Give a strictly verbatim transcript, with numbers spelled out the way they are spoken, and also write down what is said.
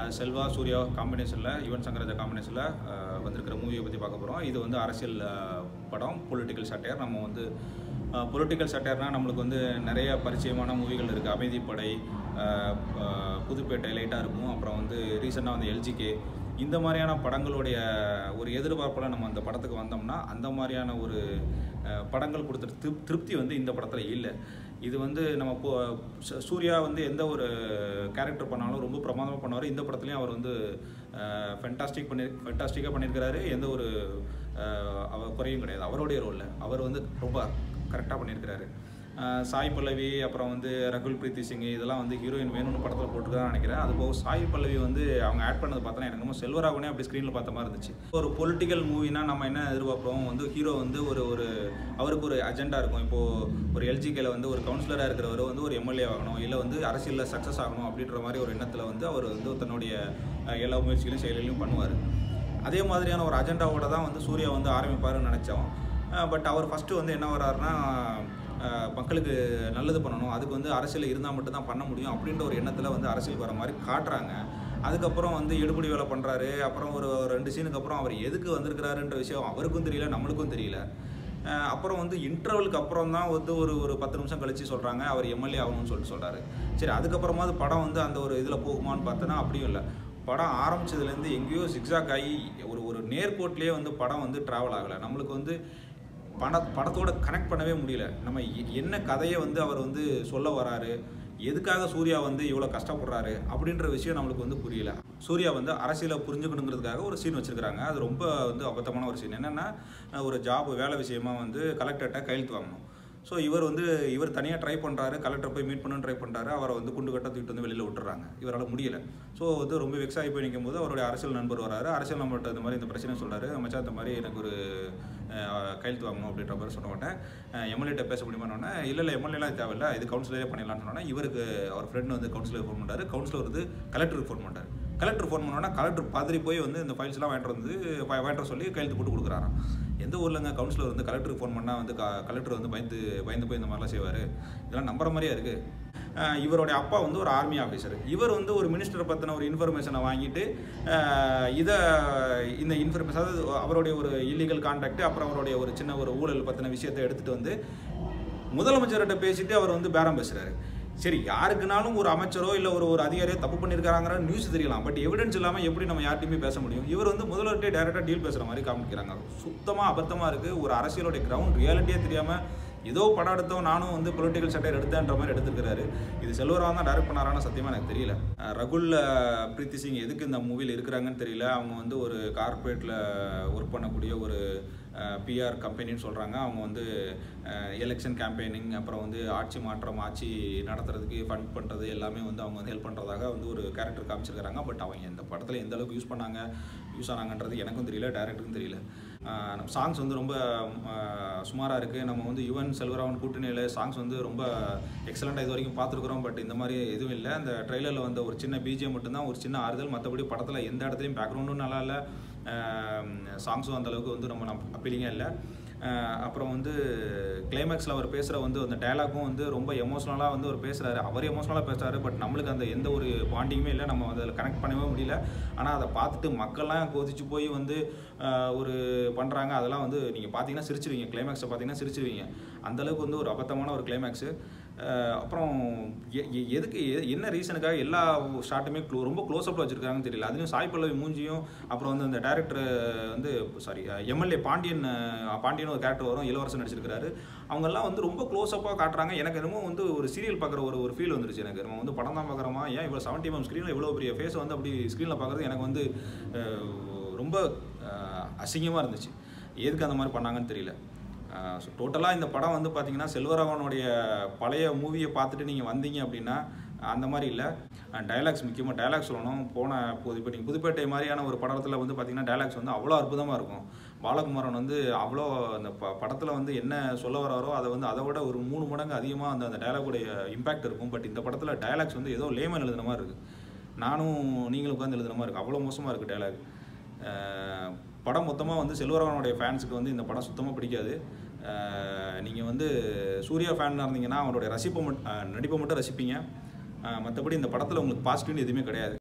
செல்வா சூர்யா காம்பினேஷனில் யுவன் சங்கர் ராஜா காம்பினேஷனில் வந்திருக்கிற மூவியை பற்றி பார்க்க போகிறோம். இது வந்து அரசியல் படம், பொலிட்டிக்கல் சட்டையர். நம்ம வந்து பொலிட்டிக்கல் சட்டையர்னால் நம்மளுக்கு வந்து நிறைய பரிச்சயமான மூவிகள் இருக்குது. அமைதிப்படை, புதுப்பேட்டை லைட்டாக இருக்கும். அப்புறம் வந்து ரீசெண்டாக வந்து எல்ஜிகே, இந்த மாதிரியான படங்களுடைய ஒரு எதிர்பார்ப்பில் நம்ம அந்த படத்துக்கு வந்தோம்னா அந்த மாதிரியான ஒரு படங்கள் கொடுத்த திருப் திருப்தி வந்து இந்த படத்தில் இல்லை. இது வந்து நம்ம இப்போ சூர்யா வந்து எந்த ஒரு கேரக்டர் பண்ணாலும் ரொம்ப பிரமாதமாக பண்ணுவார். இந்த படத்துலையும் அவர் வந்து ஃபென்டாஸ்டிக் பண்ணி ஃபென்டாஸ்டிக்காக பண்ணியிருக்கிறாரு. எந்த ஒரு அவர் குறையும் கிடையாது. அவருடைய ரோலில் அவர் வந்து ரொம்ப கரெக்டாக பண்ணியிருக்கிறாரு. சாய் பல்லவி, அப்புறம் வந்து ரகுல் பிரீத்தி சிங், இதெல்லாம் வந்து ஹீரோயின் வேணும்னு படத்தில் போட்டுருக்கான்னு நினைக்கிறேன். அதுபோக சாய் பல்லவி வந்து அவங்க ஆட் பண்ணது பார்த்தோன்னா எனக்கு ரொம்ப செல்வராகவனே அப்படி ஸ்க்ரீனில் பார்த்த மாதிரி இருந்துச்சு. ஒரு பொலிட்டிக்கல் மூவினா நம்ம என்ன எதிர்பார்ப்போம், வந்து ஹீரோ வந்து ஒரு ஒரு அவருக்கு ஒரு அஜெண்டா இருக்கும். இப்போது ஒரு எல்ஜிகேல வந்து ஒரு கவுன்சிலராக இருக்கிறவர் வந்து ஒரு எம்எல்ஏ ஆகணும், இல்லை வந்து அரசியலில் சக்ஸஸ் ஆகணும் அப்படின்ற மாதிரி ஒரு எண்ணத்தில் வந்து அவர் வந்து தன்னுடைய எல்லா முயற்சிகளையும் செயல்களையும் பண்ணுவார். அதே மாதிரியான ஒரு அஜெண்டாவோட தான் வந்து சூர்யா வந்து ஆரம்பிப்பாருன்னு நினச்சோம். பட் அவர் ஃபஸ்ட்டு வந்து என்ன வர்றாருன்னா, மக்களுக்கு நல்லது பண்ணணும், அதுக்கு வந்து அரசியல் இருந்தால் மட்டும்தான் பண்ண முடியும் அப்படின்ற ஒரு எண்ணத்தில் வந்து அரசியலுக்கு வர மாதிரி காட்டுறாங்க. அதுக்கப்புறம் வந்து எடுபடி வேலை பண்ணுறாரு. அப்புறம் ஒரு ரெண்டு சீனுக்கு அப்புறம் அவர் எதுக்கு வந்திருக்கிறாருன்ற விஷயம் அவருக்கும் தெரியல, நம்மளுக்கும் தெரியல. அப்புறம் வந்து இன்டர்வலுக்கு அப்புறம் தான் வந்து ஒரு ஒரு பத்து நிமிஷம் கழித்து சொல்கிறாங்க அவர் எம்எல்ஏ ஆகணும்னு சொல்லிட்டு சொல்கிறாரு. சரி, அதுக்கப்புறமாவது படம் வந்து அந்த ஒரு இதில் போகுமான்னு பார்த்தோன்னா அப்படியும் இல்லை. படம் ஆரம்பித்ததுலேருந்து எங்கேயோ சிக்ஸாக் ஆகி ஒரு ஒரு நேர்கோட்லேயே வந்து படம் வந்து ட்ராவல் ஆகலை. நம்மளுக்கு வந்து பட படத்தோட கனெக்ட் பண்ணவே முடியல. நம்ம என்ன கதையை வந்து அவர் வந்து சொல்ல வராரு, எதுக்காக சூர்யா வந்து இவ்வளோ கஷ்டப்படுறாரு அப்படின்ற விஷயம் நம்மளுக்கு வந்து புரியல. சூர்யா வந்து அரசியலை புரிஞ்சுக்கணுங்கிறதுக்காக ஒரு சீன் வச்சுருக்கிறாங்க. அது ரொம்ப வந்து அபத்தமான ஒரு சீன். என்னென்னா, ஒரு ஜாப் வேலை விஷயமா வந்து கலெக்டர்கிட்ட கையெழுத்து வாங்கணும். ஸோ இவர் வந்து இவர் தனியாக ட்ரை பண்ணுறாரு, கலெக்டர் போய் மீட் பண்ணணும்னு ட்ரை பண்ணுறாரு. அவரை வந்து குண்டு கட்ட தூக்கிட்டு வந்து வெளியில் விட்டுறாங்க. இவரால் முடியல. ஸோ வந்து ரொம்ப வெக்ஸ் ஆகி போய் நிற்கும் போது அவருடைய அரசியல் நண்பர் வராரு. அரசியல் நண்பர்கிட்ட இந்த மாதிரி இந்த பிரச்சனை சொல்கிறாரு. மச்சான் இந்த மாதிரி எனக்கு ஒரு கையெழுத்து வாங்கணும் அப்படின்ற மாதிரி சொன்ன உடனே எம்எல்ஏட்ட பேச முடியுமானோடனே, இல்லை இல்லை எம்எல்ஏலாம் தேவையில்லை, இது கவுன்சிலரே பண்ணிடலான்னு சொன்னோன்னா, இவருக்கு அவர் ஃப்ரெண்ட் வந்து கவுன்சிலர் ஃபோன் பண்ணுறாரு. கவுன்சிலர் வந்து கலெக்டருக்கு ஃபோன் பண்ணுறாரு. கலெக்டர் ஃபோன் பண்ணோன்னா கலெக்டர் பதறி போய் வந்து இந்த ஃபைல்ஸ்லாம் வாங்கிட்டு வந்து வாங்கிட்டு சொல்லி கையெழுத்து போட்டு கொடுக்குறாராம். எந்த ஊர்லங்க கவுன்சிலர் வந்து கலெக்டருக்கு ஃபோன் பண்ணால் வந்து கலெக்டர் வந்து பயந்து பயந்து போய் இந்த மாதிரிலாம் செய்வார்? இதெல்லாம் நம்புற மாதிரியே இருக்குது. இவருடைய அப்பா வந்து ஒரு ஆர்மி ஆஃபீஸர். இவர் வந்து ஒரு மினிஸ்டரை பற்றின ஒரு இன்ஃபர்மேஷனை வாங்கிட்டு இதை இந்த இன்ஃபர்மேஷன், அதாவது அவருடைய ஒரு இல்லீகல் கான்டாக்ட், அப்புறம் அவருடைய ஒரு சின்ன ஒரு ஊழல் பற்றின விஷயத்தை எடுத்துகிட்டு வந்து முதலமைச்சர்கிட்ட பேசிட்டு அவர் வந்து பேரம் பேசுகிறாரு. சரி, யாருக்குனாலும் ஒரு அமைச்சரோ இல்லை ஒரு ஒரு அதிகாரியோ தப்பு பண்ணியிருக்காங்கிற நியூஸ் தெரியலாம். பட் எவிடன்ஸ் இல்லாமல் எப்படி நம்ம யார்ட்டையுமே பேச முடியும்? இவர் வந்து முதல்வர்கிட்டே டைரெக்டாக டீல் பேசுகிற மாதிரி காமிக்கிறாங்க. சுத்தமாக அபத்தமாக இருக்குது. ஒரு அரசியலோடைய கிரவுண்ட் ரியாலிட்டியே தெரியாமல் ஏதோ படம் எடுத்தோம், நானும் வந்து பொலிட்டிக்கல் சட்டையர் எடுத்தேன்ற மாதிரி எடுத்துருக்கிறாரு. இது செல்வராக தான் டைரக்ட் பண்ணாரான்னு சத்தியமாக எனக்கு தெரியல. ரகுல் பிரீத்தி சிங் எதுக்கு இந்த மூவியில் இருக்கிறாங்கன்னு தெரியல. அவங்க வந்து ஒரு கார்பரேட்டில் ஒர்க் பண்ணக்கூடிய ஒரு பிஆர் கம்பெனின்னு சொல்கிறாங்க. அவங்க வந்து எலெக்ஷன் கேம்பெயினிங், அப்புறம் வந்து ஆட்சி மாற்றம், ஆட்சி நடத்துறதுக்கு ஃபண்ட் பண்ணுறது எல்லாமே வந்து அவங்க வந்து ஹெல்ப் பண்ணுறதாக வந்து ஒரு கேரக்டர் காமிச்சிருக்கிறாங்க. பட் அவங்க இந்த படத்தில் எந்த அளவுக்கு யூஸ் பண்ணாங்க யூஸ் ஆனாங்கன்றது எனக்கும் தெரியல, டேரக்டருக்கும் தெரியல. சாங்ஸ் வந்து ரொம்ப சுமாராக இருக்குது. நம்ம வந்து யுவன் செல்வராகவன் கூட்டணியில் சாங்ஸ் வந்து ரொம்ப எக்ஸலண்ட்டாக இது வரைக்கும் பார்த்துருக்குறோம். பட் இந்த மாதிரி எதுவும் இல்லை. அந்த ட்ரெய்லரில் வந்து ஒரு சின்ன பிஜிஎம் மட்டும்தான், ஒரு சின்ன ஆறுதல். மற்றபடி படத்தில் எந்த இடத்துலையும் பேக்ரவுண்டும் நல்லா இல்லை, சாங்ஸும் அந்தளவுக்கு வந்து நம்ம அப்பீலிங்காக இல்லை. அப்புறம் வந்து கிளைமேக்ஸில் அவர் பேசுகிற வந்து அந்த டைலாக்கும் வந்து ரொம்ப எமோஷ்னலாக வந்து அவர் பேசுகிறாரு. அவர் எமோஷ்னலாக பேசுகிறாரு. பட் நம்மளுக்கு அந்த எந்த ஒரு பாண்டிங்குமே இல்லை, நம்ம அதில் கனெக்ட் பண்ணவே முடியல. ஆனால் அதை பார்த்துட்டு மக்கள்லாம் கொதிச்சு போய் வந்து ஒரு பண்ணுறாங்க. அதெல்லாம் வந்து நீங்கள் பார்த்தீங்கன்னா சிரிச்சிருவீங்க. கிளைமேக்ஸை பார்த்தீங்கன்னா சிரிச்சிருவீங்க. அந்தளவுக்கு வந்து ஒரு அபத்தமான ஒரு கிளைமேக்ஸு. அப்புறம் எதுக்கு என்ன ரீசனுக்காக எல்லா ஷாட்டுமே க்ளோ ரொம்ப க்ளோஸ்அப்பில் வச்சுருக்காங்கன்னு தெரியல. அதுலேயும் சாய் பல்லவி மூஞ்சியும், அப்புறம் வந்து அந்த டேரக்டர் வந்து சாரி எம்எல்ஏ பாண்டியன் பாண்டியன் ஒரு கேரக்டர் வரும், இளவரசன் நடிச்சிருக்கிறாரு. அவங்கெல்லாம் வந்து ரொம்ப க்ளோஸ்அப்பாக காட்டுறாங்க. எனக்கு என்னமோ வந்து ஒரு சீரியல் பார்க்குற ஒரு ஒரு ஃபீல் வந்துருச்சு எனக்கு. நம்ம வந்து படம் தான் பார்க்குறோமா, ஏன் இவ்வளோ செவன்டி எம் ஸ்க்ரீனில் இவ்வளோ பெரிய ஃபேஸை வந்து அப்படி ஸ்க்ரீனில் பார்க்குறது எனக்கு வந்து ரொம்ப அசிங்கமாக இருந்துச்சு. எதுக்கு அந்த மாதிரி பண்ணாங்கன்னு தெரியல. ஸோ டோட்டலாக இந்த படம் வந்து பார்த்திங்கன்னா செல்வராகவனுடைய பழைய மூவியை பார்த்துட்டு நீங்கள் வந்தீங்க அப்படின்னா அந்த மாதிரி இல்லை. டைலாக்ஸ், முக்கியமாக டைலாக்ஸ் சொல்லணும். போன போது இப்போ நீங்கள் புதுப்பேட்டை மாதிரியான ஒரு படத்தில் வந்து பார்த்திங்கன்னா டைலாக்ஸ் வந்து அவ்வளோ அற்புதமாக இருக்கும். பாலகுமாரன் வந்து அவ்வளோ அந்த ப படத்தில் வந்து என்ன சொல்ல வராரோ அதை வந்து அதை விட ஒரு மூணு மடங்கு அதிகமாக அந்த அந்த டைலாக்குடைய இம்பேக்ட் இருக்கும். பட் இந்த படத்தில் டைலாக்ஸ் வந்து ஏதோ லேமன் எழுதுன மாதிரி இருக்குது. நானும் நீங்களும் உட்காந்து எழுதுன மாதிரி இருக்குது. அவ்வளோ மோசமாக இருக்குது டைலாக். படம் மொத்தமாக வந்து செல்வராகவனுடைய ஃபேன்ஸுக்கு வந்து இந்த படம் சுத்தமாக பிடிக்காது. நீங்கள் வந்து சூர்யா ஃபேனாக இருந்தீங்கன்னா அவனுடைய ரசிப்பை மட்டும் நடிப்பை மட்டும் ரசிப்பீங்க. மற்றபடி இந்த படத்தில் உங்களுக்கு பாசிட்டிவ்னு எதுவுமே கிடையாது.